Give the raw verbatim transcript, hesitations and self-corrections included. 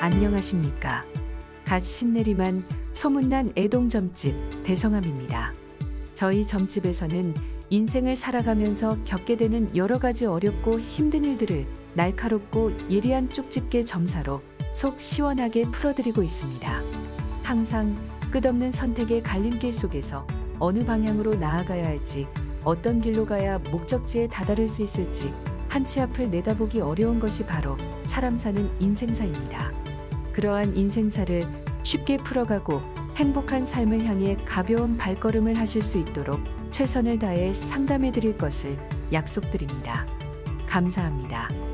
안녕하십니까. 갓 신내림한 소문난 애동점집 대성함입니다. 저희 점집에서는 인생을 살아가면서 겪게 되는 여러 가지 어렵고 힘든 일들을 날카롭고 예리한 쪽집게 점사로 속 시원하게 풀어드리고 있습니다. 항상 끝없는 선택의 갈림길 속에서 어느 방향으로 나아가야 할지, 어떤 길로 가야 목적지에 다다를 수 있을지 한 치 앞을 내다보기 어려운 것이 바로 사람 사는 인생사입니다. 그러한 인생사를 쉽게 풀어가고 행복한 삶을 향해 가벼운 발걸음을 하실 수 있도록 최선을 다해 상담해 드릴 것을 약속드립니다. 감사합니다.